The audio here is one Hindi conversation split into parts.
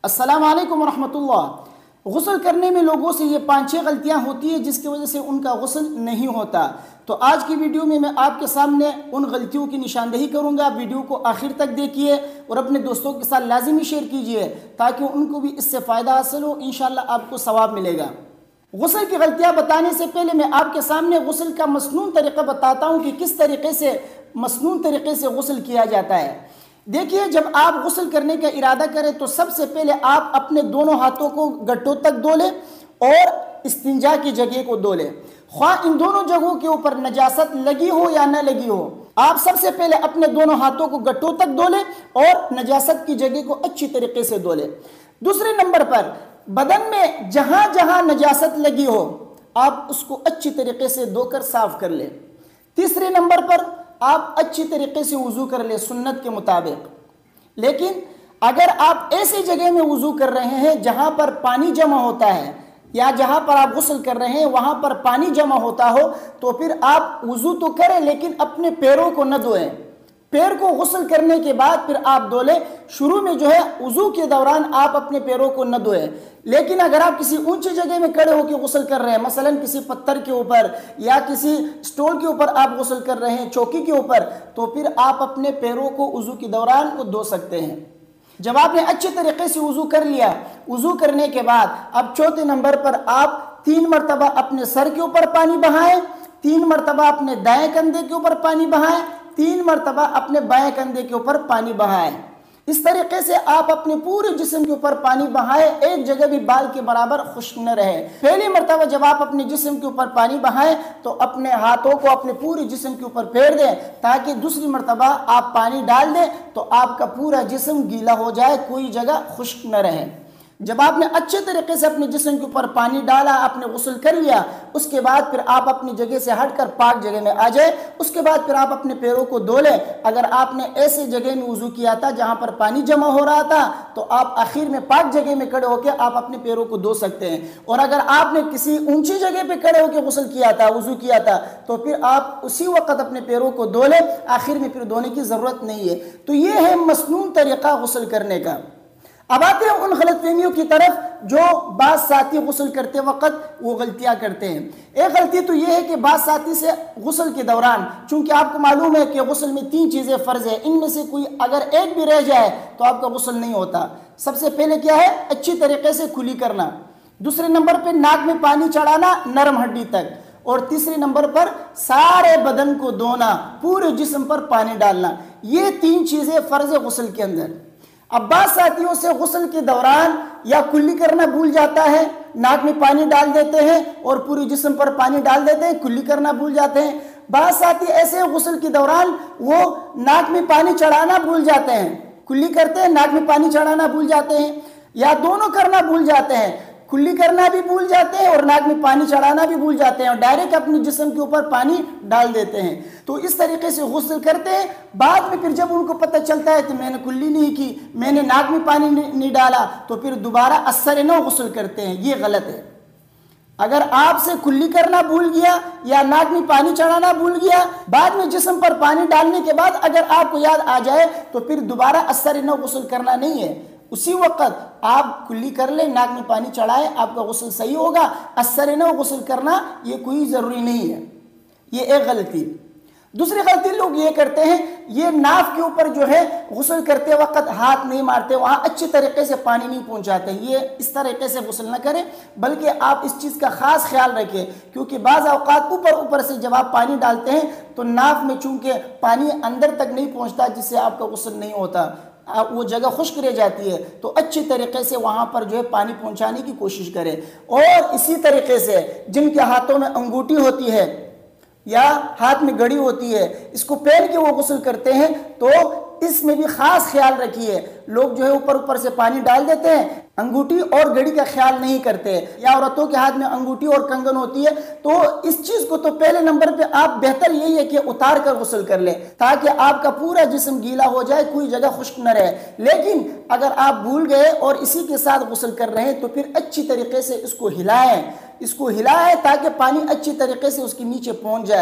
अस्सलाम वालेकुम रहमतुल्लाह। गुस्ल करने में लोगों से ये 5-6 गलतियां होती है जिसकी वजह से उनका गुस्ल नहीं होता। तो आज की वीडियो में मैं आपके सामने उन गलतियों की निशानदेही करूंगा। आप वीडियो को आखिर तक देखिए और अपने दोस्तों के साथ लाजिमी शेयर कीजिए ताकि उनको भी इससे फ़ायदा हासिल हो। इंशाल्लाह आपको सवाब मिलेगा। गुस्ल की गलतियां बताने से पहले मैं आपके सामने गुस्ल का मसनून तरीका बताता हूँ कि किस तरीके से मसनून तरीके से गुस्ल किया जाता है। देखिए, जब आप गुस्ल करने का इरादा करें तो सबसे पहले आप अपने दोनों हाथों को गट्टों तक धो लें और इस्तिंजा की जगह को धो लें। ख्वाह इन दोनों जगहों के ऊपर नजासत लगी हो या न लगी हो, आप सबसे पहले अपने दोनों हाथों को गट्टों तक धो लें और नजासत की जगह को अच्छी तरीके से धो लें। दूसरे नंबर पर बदन में जहां जहां नजासत लगी हो आप उसको अच्छी तरीके से धोकर साफ कर लें। तीसरे नंबर पर आप अच्छी तरीके से वुजू कर ले सुन्नत के मुताबिक। लेकिन अगर आप ऐसी जगह में वुजू कर रहे हैं जहां पर पानी जमा होता है या जहां पर आप गुस्ल कर रहे हैं वहां पर पानी जमा होता हो तो फिर आप वुजू तो करें लेकिन अपने पैरों को न धोएं। पैर को गुस्ल करने के बाद फिर आप धो लें। शुरू में जो है वुजू के दौरान आप अपने पैरों को न धोएं। लेकिन अगर आप किसी ऊंची जगह में खड़े होकर गुस्ल कर रहे हैं, मसलन किसी पत्थर के ऊपर या किसी स्टोल के ऊपर आप गुस्ल कर रहे हैं, चौकी के ऊपर, तो फिर आप अपने पैरों को वुजू के दौरान को धो सकते हैं। जब आपने अच्छे तरीके से वुजू कर लिया, वुजू करने के बाद अब चौथे नंबर पर आप 3 मरतबा अपने सर के ऊपर पानी बहाएं, 3 मरतबा अपने दाएं कंधे के ऊपर पानी बहाएं, 3 मरतबा अपने बाएं कंधे के ऊपर पानी बहाएं। इस तरीके से आप अपने पूरे जिस्म के ऊपर पानी बहाएं, एक जगह भी बाल के बराबर खुश्क न रहे। पहली मरतबा जब आप अपने जिस्म के ऊपर पानी बहाएं तो अपने हाथों को अपने पूरे जिस्म के ऊपर फेर दें ताकि दूसरी मरतबा आप पानी डाल दें तो आपका पूरा जिस्म गीला हो जाए, कोई जगह खुश्क न रहे। जब आपने अच्छे तरीके से अपने जिस्म के ऊपर पानी डाला, आपने गुस्ल कर लिया, उसके बाद फिर आप अपनी जगह से हटकर पाक जगह में आ जाए। उसके बाद फिर आप अपने पैरों को धो लें। अगर आपने ऐसे जगह में वुजू किया था जहां पर पानी जमा हो रहा था तो आप आखिर में पाक जगह में खड़े होकर आप अपने पैरों को धो सकते हैं। और अगर आपने किसी ऊंची जगह पर खड़े होकर गुस्ल किया था, वुजू किया था, तो फिर आप उसी वक्त अपने पैरों को धो लें। आखिर में फिर धोने की जरूरत नहीं है। तो ये है मसनून तरीका गुस्ल करने का। अब आते हैं उन गलतफहमियों की तरफ जो बाज़ साथी गुस्ल करते वक्त वो गलतियां करते हैं। एक गलती तो ये है कि बाज़ साथी से गुस्ल के दौरान, चूंकि आपको मालूम है कि गुस्ल में 3 चीज़ें फ़र्ज है, इनमें से कोई अगर एक भी रह जाए तो आपका गुस्ल नहीं होता। सबसे पहले क्या है? अच्छी तरीके से कुली करना। दूसरे नंबर पर नाक में पानी चढ़ाना नरम हड्डी तक। और तीसरे नंबर पर सारे बदन को धोना, पूरे जिस्म पर पानी डालना। ये 3 चीज़ें फ़र्ज है गुस्ल के अंदर। अब बाज़ साथियों से गुस्ल के दौरान या कुल्ली करना भूल जाता है, नाक में पानी डाल देते हैं और पूरे जिस्म पर पानी डाल देते हैं, कुल्ली करना भूल जाते हैं। बाज़ साथी ऐसे गुस्ल के दौरान वो नाक में पानी चढ़ाना भूल जाते हैं, कुल्ली करते हैं, नाक में पानी चढ़ाना भूल जाते हैं, या दोनों करना भूल जाते हैं। कुल्ली करना भी भूल जाते हैं और नाक में पानी चढ़ाना भी भूल जाते हैं और डायरेक्ट अपने जिस्म के ऊपर पानी डाल देते हैं। तो इस तरीके से गुस्ल करते हैं। बाद में फिर जब उनको पता चलता है तो मैंने कुल्ली नहीं की, मैंने नाक में पानी नहीं डाला, तो फिर दोबारा असर न गुस्ल करते हैं। ये गलत है। अगर आपसे कुल्ली करना भूल गया या नाक में पानी चढ़ाना भूल गया, बाद में जिस्म पर पानी डालने के बाद अगर आपको याद आ जाए तो फिर दोबारा असर न गुस्ल करना नहीं है। उसी वक्त आप कुल्ली कर ले, नाक में पानी चढ़ाए, आपका गुस्ल सही होगा। असर न गुस्ल करना ये कोई ज़रूरी नहीं है। ये एक गलती। दूसरी गलती लोग ये करते हैं, ये नाक के ऊपर जो है गुस्ल करते वक्त हाथ नहीं मारते, वहाँ अच्छी तरीके से पानी नहीं पहुँचाते। ये इस तरीके से गुस्ल न करें, बल्कि आप इस चीज़ का ख़ास ख्याल रखें क्योंकि बाज़ औक़ात ऊपर से जब आप पानी डालते हैं तो नाक में चूँकि पानी अंदर तक नहीं पहुँचता जिससे आपका गुस्ल नहीं होता, वो जगह खुश्क रह जाती है। तो अच्छी तरीके से वहाँ पर जो है पानी पहुँचाने की कोशिश करें। और इसी तरीके से जिनके हाथों में अंगूठी होती है या हाथ में घड़ी होती है, इसको पहन के वो गुस्ल करते हैं तो इसमें भी खास ख्याल रखिए। लोग जो है ऊपर से पानी डाल देते हैं, अंगूठी और घड़ी का ख्याल नहीं करते, या औरतों के हाथ में अंगूठी और कंगन होती है। तो इस चीज को तो पहले नंबर पे आप बेहतर यही है कि उतार कर गुस्ल कर ले ताकि आपका पूरा जिस्म गीला हो जाए, कोई जगह खुश्क न रहे। लेकिन अगर आप भूल गए और इसी के साथ गुस्ल कर रहे हैं तो फिर अच्छी तरीके से इसको हिलाएं ताकि पानी अच्छी तरीके से उसके नीचे पहुंच जाए।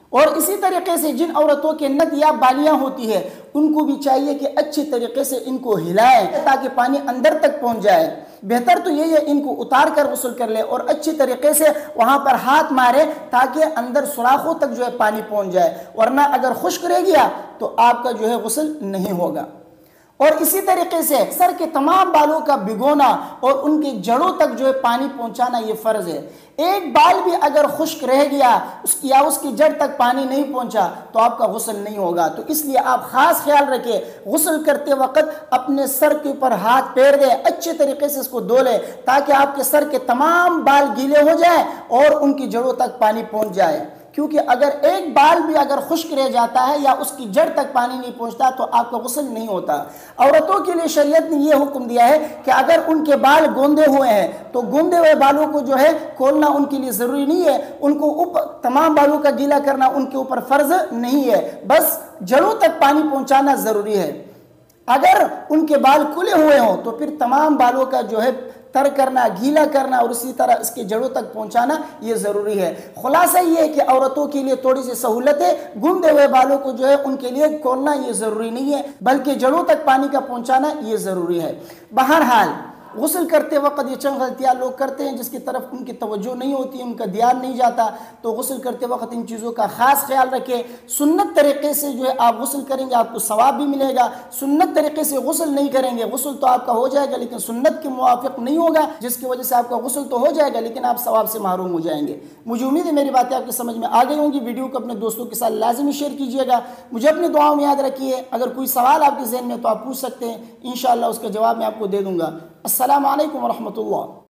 और इसी तरीके से जिन औरतों के नद या बालियां होती है उनको भी चाहिए कि अच्छी तरीके से इनको हिलाएं ताकि पानी अंदर तक पहुंच जाए। बेहतर तो यही है इनको उतार कर गुस्ल कर ले और अच्छी तरीके से वहां पर हाथ मारे ताकि अंदर सुराखों तक जो है पानी पहुंच जाए, वरना अगर खुश्क रह गया तो आपका जो है गुस्ल नहीं होगा। और इसी तरीके से सर के तमाम बालों का भिगोना और उनके जड़ों तक जो है पानी पहुंचाना ये फर्ज है। एक बाल भी अगर खुश्क रह गया या उसकी जड़ तक पानी नहीं पहुंचा तो आपका गुस्ल नहीं होगा। तो इसलिए आप खास ख्याल रखें, गुस्ल करते वक्त अपने सर के ऊपर हाथ फेर दे, अच्छे तरीके से इसको धो ले ताकि आपके सर के तमाम बाल गीले हो जाए और उनकी जड़ों तक पानी पहुंच जाए। क्योंकि अगर एक बाल भी अगर खुश्क रह जाता है या उसकी जड़ तक पानी नहीं पहुंचता तो आपका गुस्ल नहीं होता। औरतों के लिए शरीयत ने यह हुक्म दिया है कि अगर उनके बाल गोंदे हुए हैं तो गोंदे हुए बालों को जो है खोलना उनके लिए ज़रूरी नहीं है, उनको तमाम बालों का गीला करना उनके ऊपर फ़र्ज नहीं है, बस जड़ों तक पानी पहुँचाना ज़रूरी है। अगर उनके बाल खुले हुए हों तो फिर तमाम बालों का जो है तर करना, गीला करना और इसी तरह इसके जड़ों तक पहुंचाना ये ज़रूरी है। खुलासा ये है कि औरतों के लिए थोड़ी सी सहूलतें, गुंदे हुए बालों को जो है उनके लिए खोलना ये ज़रूरी नहीं है, बल्कि जड़ों तक पानी का पहुंचाना ये ज़रूरी है। बहरहाल गुस्ल करते वक्त ये चंद गलतियाँ लोग करते हैं जिसकी तरफ उनकी तवज्जो नहीं होती, उनका ध्यान नहीं जाता। तो गुस्ल करते वक्त इन चीज़ों का ख़ास ख्याल रखें। सुन्नत तरीके से जो है आप गुस्ल करेंगे आपको सवाब भी मिलेगा। सुन्नत तरीके से गुस्ल नहीं करेंगे, गुस्ल तो आपका हो जाएगा लेकिन सुन्नत के मुवाफिक नहीं होगा, जिसकी वजह से आपका गुस्ल तो हो जाएगा लेकिन आप सवाब से महरूम हो जाएंगे। मुझे उम्मीद है मेरी बातें आपकी समझ में आ गई होंगी। वीडियो को अपने दोस्तों के साथ लाजमी शेयर कीजिएगा। मुझे अपनी दुआओं में याद रखिए। अगर कोई सवाल आपके ज़हन में तो आप पूछ सकते हैं, इंशाअल्लाह उसका जवाब मैं आपको दे दूँगा। अस्सलामु अलैकुम व रहमतुल्लाह।